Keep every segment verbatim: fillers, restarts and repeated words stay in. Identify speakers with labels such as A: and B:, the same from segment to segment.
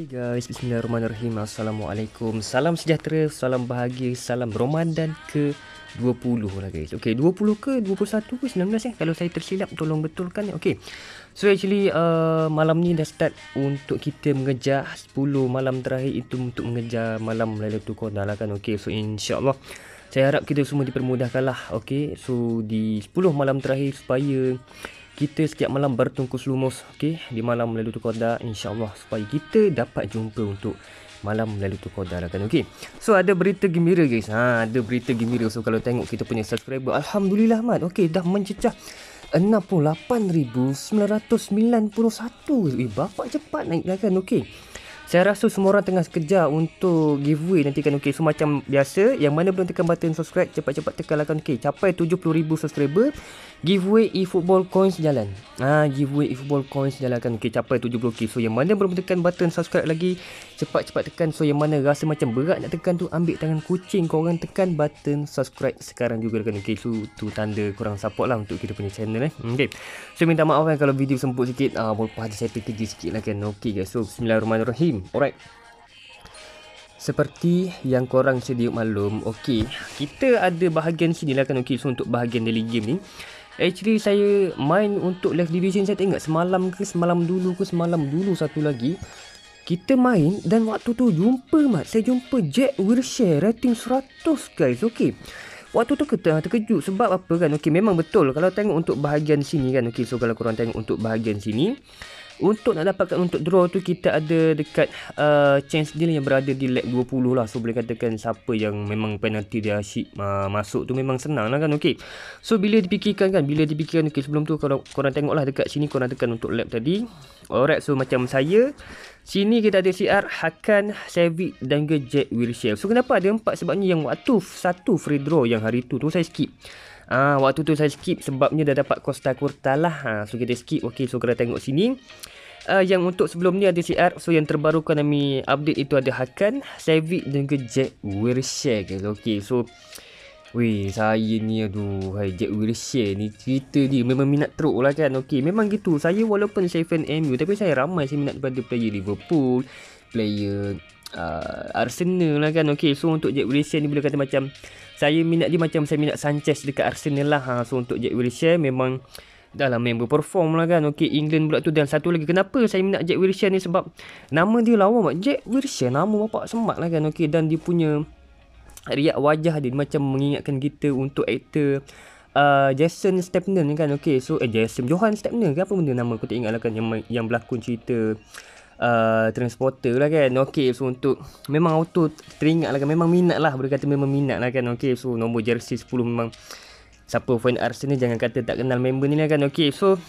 A: Hey guys, bismillahirrahmanirrahim. Assalamualaikum. Salam sejahtera, salam bahagia, salam Ramadan ke dua puluh lah guys. Okay, dua puluh ke dua puluh satu ke sembilan belas eh? Kalau saya tersilap tolong betulkan. Okay, so actually uh, malam ni dah start untuk kita mengejar sepuluh malam terakhir itu untuk mengejar malam Lailatul Qadar lah kan. Okay, so insyaAllah saya harap kita semua dipermudahkan lah. Okay, so di sepuluh malam terakhir supaya kita setiap malam bertungkus lumus, okey, di malam Lailatul Qadar insya-Allah supaya kita dapat jumpa untuk malam Lailatul Qadar kan. Okey. So ada berita gembira guys. Ha, ada berita gembira. So kalau tengok kita punya subscriber, alhamdulillah mat. Okey, dah mencecah enam puluh lapan ribu sembilan ratus sembilan puluh satu. Eh, bapak cepat naik dah kan. Okey. Saya rasa semua orang tengah kejar untuk giveaway nanti kan. Okey, so macam biasa, yang mana belum tekan button subscribe, cepat-cepat tekan lah kan. Okey, capai tujuh puluh ribu subscriber, giveaway eFootball coins jalan. Ah, ha, giveaway eFootball coins jalan kan. Okey, capai tujuh puluh ribu. So yang mana belum tekan button subscribe lagi, cepat-cepat tekan. So yang mana rasa macam berat nak tekan tu, ambil tangan kucing, korang tekan button subscribe sekarang juga kan. Okey, so tu tanda korang support lah untuk kita punya channel eh. Okey. So minta maaf kan kalau video semput sikit. Ah, boleh ada saya terkejut sikit lah kan. Okey guys. So bismillahirrahmanirrahim. Alright. Seperti yang korang sedia maklum, okey, kita ada bahagian sini lah kan. Okey, so untuk bahagian daily game ni, actually saya main untuk Live Division, saya tak ingat semalam ke semalam dulu ke semalam dulu satu lagi kita main, dan waktu tu jumpa mat, saya jumpa Jack Wilshere rating seratus guys. Okey, waktu tu kita terkejut sebab apa kan. Okey, memang betul kalau tengok untuk bahagian sini kan. Okey, so kalau korang tengok untuk bahagian sini, untuk nak dapatkan untuk draw tu kita ada dekat uh, chance deal yang berada di leg dua puluh lah. So boleh katakan siapa yang memang penalti dia asyik uh, masuk tu memang senang lah kan. Okey, so bila dipikirkan kan, bila dipikirkan okey, sebelum tu kalau korang tengok lah dekat sini, korang tekan untuk lap tadi. Alright, so macam saya sini kita ada C R, Hakan, Savic dan juga Jack Wilshere. So kenapa ada empat? Sebabnya yang waktu satu free draw yang hari tu tu saya skip. Ah, ha, waktu tu saya skip sebabnya dah dapat Costa Curta lah. Ha, so kita skip. Okey, so korang tengok sini. Uh, yang untuk sebelum ni ada C R. So yang terbaru kami update itu ada Hakan, Savic dan juga Jack Wilshere guys. Okey, so weh, saya ni aduh, hai Jack Wilshere ni cerita dia memang minat teruk lah kan. Okey, memang gitu. Saya walaupun saya fan M U, tapi saya ramai saya minat daripada player Liverpool, player uh, Arsenal lah kan. Okey, so untuk Jack Wilshere ni boleh kata macam saya minat dia macam saya minat Sanchez dekat Arsenal lah. Ha, so untuk Jack Wilshere memang dah lah member perform lah kan. Okey, England pula tu. Dan satu lagi kenapa saya minat Jack Wilshere ni, sebab nama dia lawa mak. Jack Wilshere, nama bapak semak lah kan. Okey, dan dia punya riak wajah dia macam mengingatkan kita untuk aktor uh, Jason Statham kan. Okey, so eh Jason Johan Statham ke apa benda nama aku tak ingat lah kan, yang, yang berlakon cerita Uh, Transporter lah kan. Okey, so untuk memang auto teringat lah kan, memang minat lah, boleh kata memang minat lah kan. Okey, so nombor jersey sepuluh memang siapa fan Arsenal jangan kata tak kenal member ni lah kan. Okey, so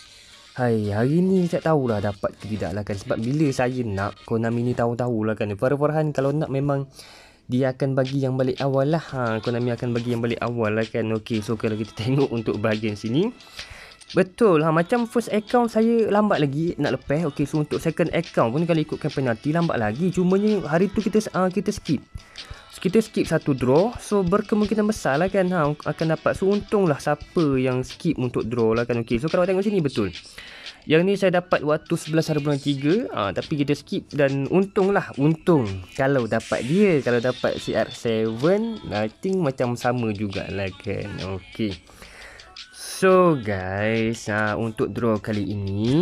A: hai, hari ni tak tahulah dapat ke tidak lah kan, sebab bila saya nak Konami ni tahu-tahu lah kan, Farhan kalau nak memang dia akan bagi yang balik awal lah. Ha, Konami akan bagi yang balik awal lah kan. Okey, so kalau kita tengok untuk bahagian sini, betul ha, macam first account saya lambat lagi nak lepas. Okey, so untuk second account pun kalau ikutkan penalti lambat lagi. Cumanya hari tu kita uh, kita skip. So, kita skip satu draw. So berkemungkinan besar lah kan ha, akan dapat. So untunglah siapa yang skip untuk draw lah kan. Okey, so kalau tengok sini betul. Yang ni saya dapat waktu sebelas hari bulan tiga. Ha, tapi kita skip dan untunglah. Untung kalau dapat dia. Kalau dapat C R tujuh, I think macam sama jugalah kan. Okey. So guys, uh, untuk draw kali ini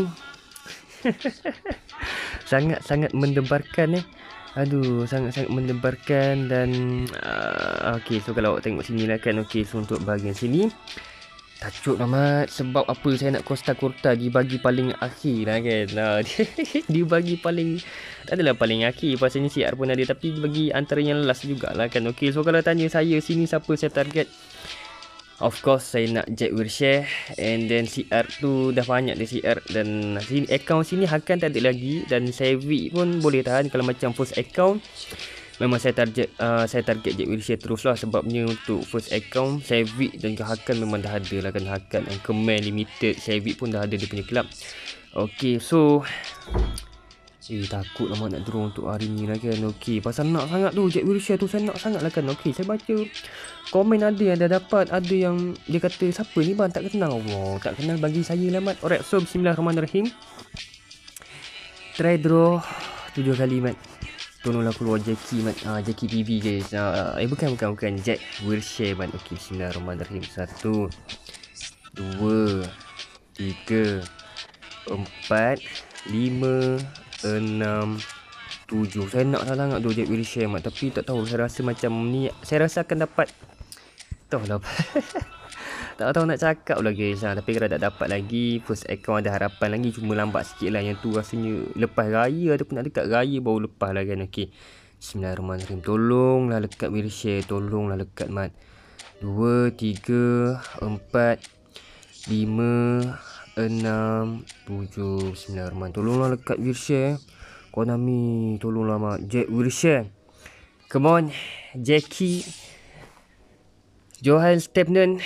A: sangat-sangat mendebarkan eh. Aduh, sangat-sangat mendebarkan. Dan uh, okey, so kalau awak tengok sini lah kan. Okey, so untuk bahagian sini tajuk amat. Sebab apa saya nak Costa Curta dibagi paling akhir lah kan. uh, Dibagi paling, tak adalah paling akhir, pasalnya C R pun ada, tapi bagi antara yang last jugalah kan. Okey, so kalau tanya saya sini siapa saya target, of course saya nak Jack Wilshere. And then C R tu dah banyak dia C R. Dan sini account sini Hakan tak ada lagi. Dan Savic pun boleh tahan. Kalau macam first account memang saya target uh, saya target Jack Wilshere terus lah. Sebabnya untuk first account Savic dan juga Hakan memang dah ada lah kan. Hakan yang Command Limited, Savic pun dah ada dia punya club. Okey, so Eh takut lah nak draw untuk hari ni lah kan. Okey, pasal nak sangat tu Jack Wilshere tu, saya nak sangat lah kan. Okey, saya baca komen ada yang dah dapat, ada yang dia kata siapa ni bang tak kenal. Allah, tak kenal bagi saya lah mat. Alright, so bismillahirrahmanirrahim. Try draw tujuh kali mat. Tolonglah keluar Jackie mat. Ah, Jackie P V guys. Ah, eh bukan bukan bukan Jack Wilshere mat. Okey, bismillahirrahmanirrahim. Satu, dua, tiga, empat, lima, enam, tujuh. Saya nak sangat tu Jack Wilshere mat, tapi tak tahu, saya rasa macam ni saya rasa akan dapat. Tahu lah. Tak tahu nak cakap lah guys. Ha, tapi kalau tak dapat lagi, first account ada harapan lagi, cuma lambat sikit lah. Yang tu rasanya lepas raya ataupun nak dekat raya baru lepas lah kan. Okey, bismillahirrahmanirrahim. Tolonglah lekat Wilshere, tolonglah lekat mat. Dua, tiga, empat, lima, enam, tujuh. Bismillahirrahmanirrahim. Tolonglah lekat Wilshere. Konami, tolonglah mat. Jack Wilshere. Come on, Jackie. Johan Stepnen.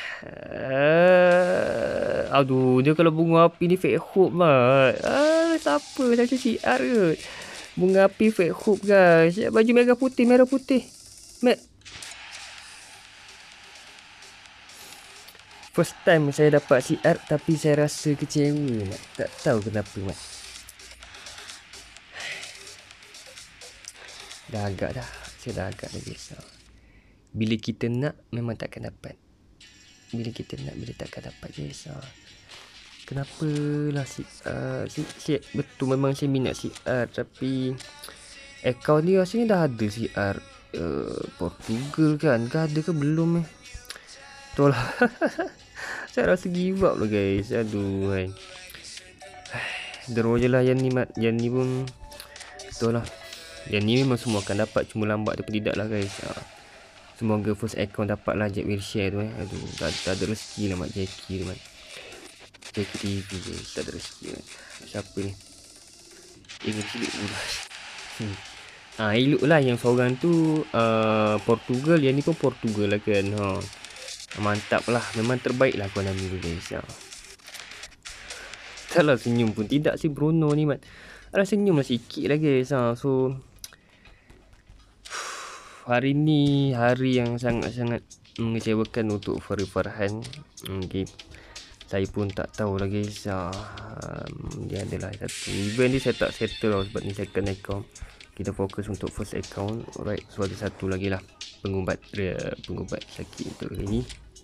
A: Uh, aduh, dia kalau bunga api ni fake hope mat. Ah, siapa? Saya C R ke? Bunga api fake hope guys. Baju merah putih, merah putih. Mat. First time saya dapat C R, tapi saya rasa kecewa mat. Tak tahu kenapa mat. Dah agak dah. Saya dah agak dah guys. Bila kita nak, memang takkan dapat. Bila kita nak, bila takkan dapat guys. Kenapa lah si, uh, si, si betul memang saya minat C R, tapi account ni rasanya dah ada C R uh, Portugal kan. Ke ada ke belum eh? Betul lah. Saya rasa give up lah guys. Aduh kan. Draw je lah yang ni mat. Yang ni pun betul lah. Yang ni memang semua akan dapat, cuma lambat ataupun tidak lah guys. Ha. Semoga first account dapat lah Jack Wilshere tu eh. Aduh, tak, tak ada rezeki lah mat Jackie tu mat. Jackie T V guys, tak ada rezeki mat. Siapa ni? Ingat cilik budak. Hmm. Ah, elok lah yang seorang tu uh, Portugal, yang ni pun Portugal lah kan. Ha. Mantap lah, memang terbaik lah Konami tu guys. Ha. Taklah senyum pun tidak si Bruno ni mat. Ada senyum lah sikit lah guys. Ha. So hari ni hari yang sangat-sangat mengecewakan untuk Fari Farhan. Okay. Saya pun tak tahu lah guys. Um, dia adalah satu event ni saya tak settle lah, sebab ni second account. Kita fokus untuk first account. Alright, so ada satu lagi lah pengubat uh, pengubat sakit untuk hari ni.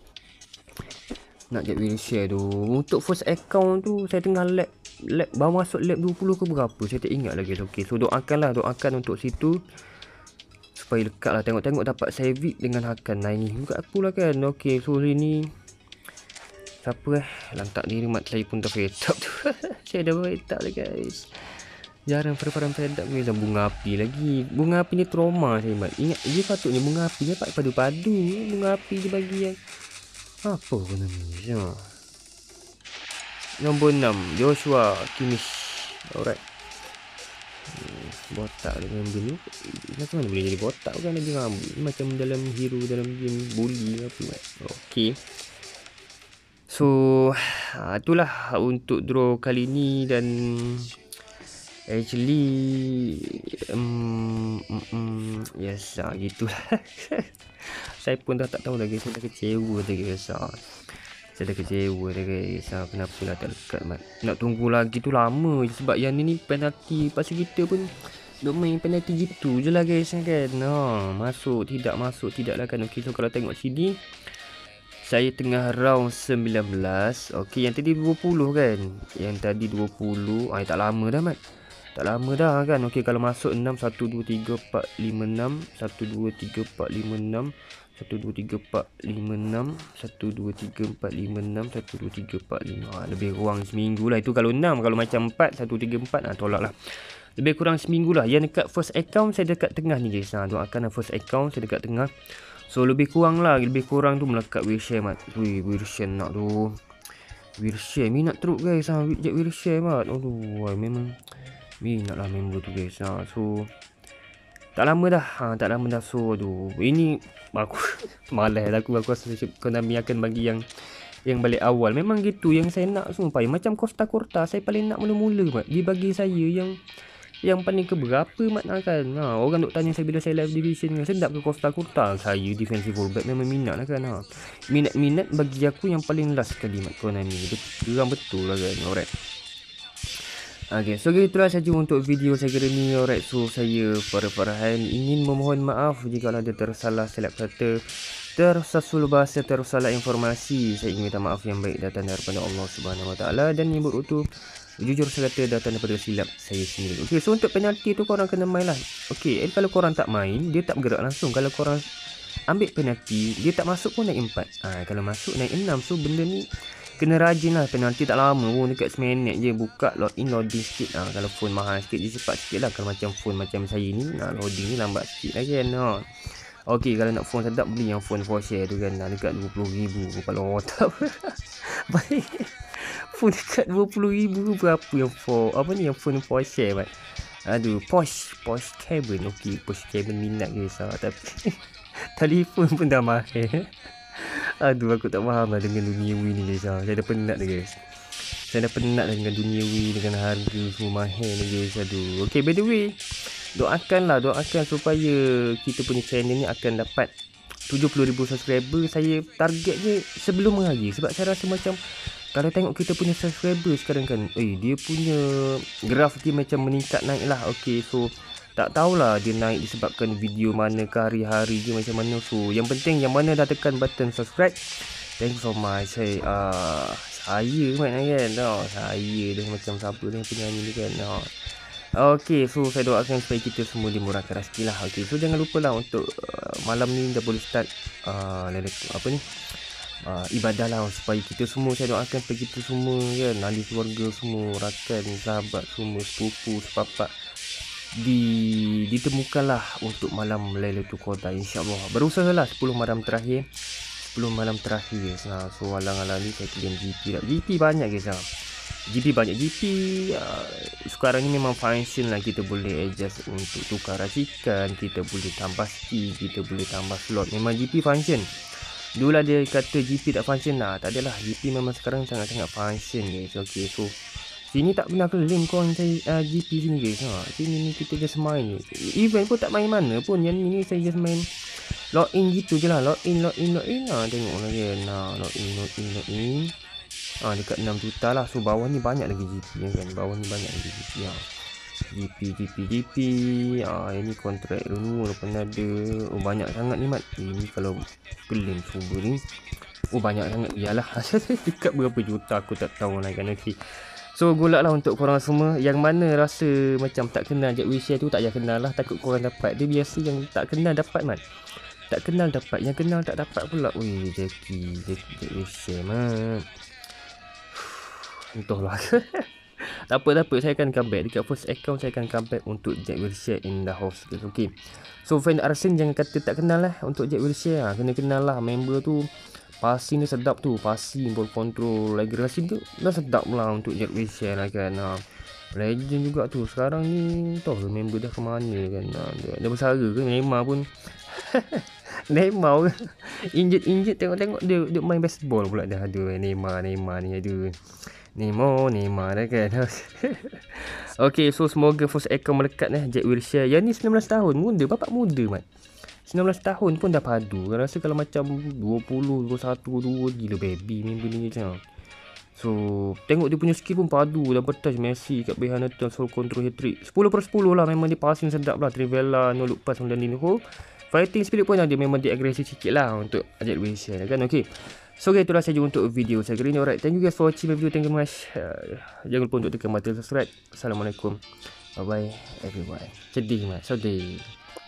A: Nak Jack Wilshere tu. Untuk first account tu saya tengah lab, lab baru masuk lab dua puluh ke berapa, saya tak ingat lagi. Okay, so doakanlah, doakan untuk situ supaya lekat lah. Tengok-tengok dapat save it dengan Hakan. Nah ini buka aku lah kan. Okay, so ini siapa eh? Lantak diri mat, saya pun tak fed up tu. Saya dah fed up lah guys. Jarang perparan fed up guys. Bunga api lagi. Bunga api ni trauma saya mat. Ingat dia patutnya bunga api ni dapat padu-padu. Bunga api dia bagi yang apa pun namanya. Ya. Nombor enam Joshua Kimmich. Alright. Hmm, botak dengan bini. Macam mana boleh jadi botak kan, lagi rambut macam dalam hero dalam game bully apa kan. Okey. So uh, itulah untuk draw kali ni. Dan actually um, um, um, yes uh, gitulah. Saya pun dah tak tahu lagi. Saya dah kecewa dah guys. uh. Saya dah kecewa dah guys. uh, Kenapa lah tak lekat mat. Nak tunggu lagi tu lama je, sebab yang ni ni penalti. Pasal kita pun duk main penalti gitu je lah guys kan. Ha, masuk tidak masuk tidak lah kan. Okay, so kalau tengok sini saya tengah round sembilan belas. Okey, yang tadi dua puluh kan. Yang tadi dua puluh. Ah, tak lama dah mat. Tak lama dah kan. Okey, kalau masuk enam, satu, dua, tiga, empat, lima, enam, satu, dua, tiga, empat, lima, enam, satu, dua, tiga, empat, lima, enam, satu, dua, tiga, empat, lima, enam, satu, dua, tiga, empat, lima. Ah, lebih kurang seminggu lah. Itu kalau enam. Kalau macam empat, satu, tiga, empat. Ah, tolak lah. Lebih kurang seminggu lah. Yang dekat first account saya dekat tengah ni guys. Ha, doakan first account saya dekat tengah. So lebih kurang lah, lebih kurang tu melekat Wilshere mat. Wih, Wilshere nak tu. Wilshere minat teruk guys. Ha, Jack Wilshere mat. Aduh, memang minat lah member tu guys. Ha, so tak lama dah. Ha, tak lama dah. So aduh, ini aku malas lah aku. Aku rasa Konami akan bagi yang yang balik awal. Memang gitu yang saya nak sumpah. Macam Costa Curta saya paling nak mula-mula mat. Dia bagi saya yang yang paling ke berapa mat nak kan. Ha, orang duk tanya saya bila saya live division kan, sedap ke Costa Curta. Saya defensive fullback memang minat lah kan. Ha. Minat-minat bagi aku yang paling last kali mat Konami. Geram betul lah kan. Alright. Okay, so itulah saja untuk video saya kira ni. Alright, so saya Farhan ingin memohon maaf jika ada tersalah silap kata, tersasul bahasa, tersalah informasi. Saya ingin minta maaf yang baik datang daripada Allah Subhanahu Wa Taala, dan yang buruk tu jujur saya kata datang daripada silap saya sendiri. Okay, so untuk penalti tu korang kena main lah. Okay, and kalau korang tak main, dia tak bergerak langsung. Kalau korang ambil penalti, dia tak masuk pun naik empat. Ha, kalau masuk naik enam. So benda ni kena rajin lah. Penalti tak lama pun, dekat seminit je buka, login, loading sikit. Ha, kalau phone mahal sikit, dia cepat sikit lah. Kalau macam phone macam saya ni, nah, loading ni lambat sikit lah kan. Ha. Ok, kalau nak phone sedap, beli yang phone for share tu kan. Nah, dekat dua puluh ribu. Kalau otak baik. Phone dekat dua puluh ribu berapa yang for, apa ni, yang phone for share kan. Aduh, Posh, Posh Cabin. Ok, Posh Cabin minat guys. Ha. Tapi telefon pun dah mahal. Aduh, aku tak faham lah dengan duniawi ni guys. Ha. Saya dah penat dah guys. Saya dah penat lah dengan duniawi, dengan harga semua mahal ni guys. Aduh. Okay, by the way, doakanlah, doakan supaya kita punya channel ni akan dapat tujuh puluh ribu subscriber. Saya target je sebelum hari. Sebab saya rasa macam kalau tengok kita punya subscriber sekarang kan, eh dia punya graf dia macam meningkat naik lah. Okay, so tak tahulah dia naik disebabkan video mana ke, hari-hari je macam mana. So yang penting yang mana dah tekan button subscribe, thank you so much. Saya uh, saya kan kan oh, saya dah macam siapa ni penyanyi ni kan. Oh. Okay, so saya doakan supaya kita semua dimurahkan rezeki lah. Okay, so jangan lupa lah untuk uh, malam ni dah boleh start uh, apa ni uh, ibadah lah, supaya kita semua, saya doakan supaya kita semua kan, ahli keluarga semua, rakan, sahabat semua, sepupu, sepapak di ditemukanlah untuk malam Lailatul Qadar, insya-Allah. Berusahalah sepuluh malam terakhir, sepuluh malam terakhir. Nah, so alang-alang ni saya claim G P lah. G P banyak guys. Nah. G P banyak. G P uh, sekarang ni memang function lah, kita boleh adjust untuk tukar racikan, kita boleh tambah skill, kita boleh tambah slot. Memang G P function. Dulu lah dia kata G P tak function lah. Tak adalah, G P memang sekarang sangat-sangat function guys. Okay, so sini tak pernah claim korang saya uh, G P sini guys. Ha, sini ni kita just main ni. Event pun tak main mana pun. Yang ni, ni saya just main login gitu je lah. Login, login, login. Ha, tengok lah kan. Ha, login, login, login. Ha, dekat enam juta lah. So bawah ni banyak lagi G P kan. Bawah ni banyak lagi G P. Ha. G P, G P, G P. Ha, ini kontrak dulu pun ada. Oh banyak sangat ni mat. Ini kalau claim cuba ni. Oh banyak sangat. Yalah. Dekat berapa juta aku tak tahu lah kan. Okay. So golak lah untuk korang semua. Yang mana rasa macam tak kenal Jack Will Share tu, tak payah kenal lah. Takut korang dapat. Dia biasa yang tak kenal dapat mat. Tak kenal dapat. Yang kenal tak dapat pula. Weh Jackie, Jackie Jack Will Share mat. Entahlah. Tak apa, tak apa. Saya akan come back. Dekat first account saya akan come back untuk Jack Will Share in the house. Okay. So fan Arsen jangan kata tak kenal lah untuk Jack Will Share. Ha, kena kenal lah member tu. Passing dia sedap tu. Passing, ball control, lagi racing tu dah sedap lah untuk Jack Will Share lah kan. Ha. Legend juga tu. Sekarang ni tahu member dah ke mana kan. Ha. Dia, dia bersara ke Neymar pun. Neymar injet-injet tengok-tengok dia, dia main baseball pula dah. Aduh Neymar, Neymar ni aduh. Neymar, Neymar dah kan. Okay, so semoga first account melekat eh Jack Will Share. Yang ni sembilan belas tahun. Muda, bapak muda mat. sembilan belas tahun pun dah padu. Saya rasa kalau macam dua puluh, dua puluh satu, dua gila baby member ni macam. So tengok dia punya skill pun padu. Dah bertouch Messi kat behind the soul control hat-trick. sepuluh per sepuluh lah. Memang dia passing sedap lah. Trivela, no look pass, sembilan lini hole. Fighting spirit pun ada. Memang dia agresif sikit lah untuk Jack Will Share kan. Okay, so okay, itulah saja untuk video saya kali ni. Alright, thank you guys for watching my video. Thank you much. uh, Jangan lupa untuk tekan button subscribe. Assalamualaikum. Bye bye everyone. Sedih mat, sedih.